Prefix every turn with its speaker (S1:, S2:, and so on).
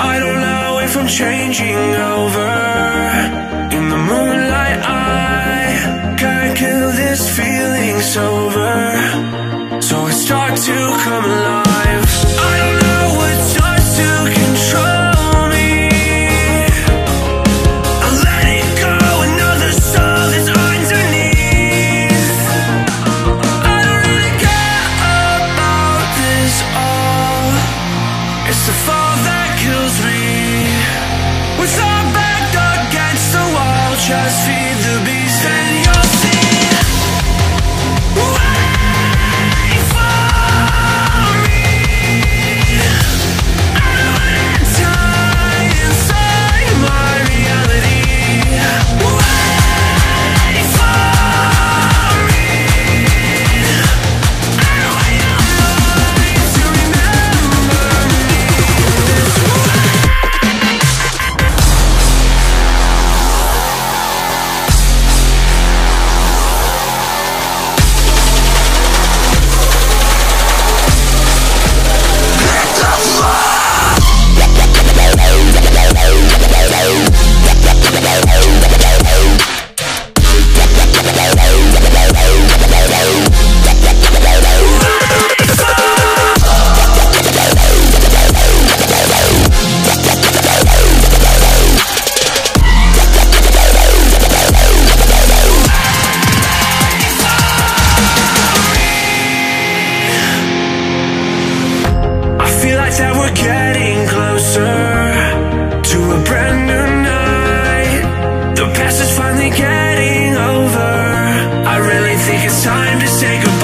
S1: I don't know if I'm changing over. In the moonlight I can't kill this feeling sober, so I start to come alive. I don't know what starts to control me. I let it go, another soul that's underneath. I don't really care about this all. It's the fall that kills me. With our back against the wall, just feed the beast and you'll see. Wait for me. I don't wanna die inside my reality. Wait for me. I don't want your mind to remember me this way. That we're getting closer to a brand new night. The past is finally getting over. I really think it's time to say goodbye.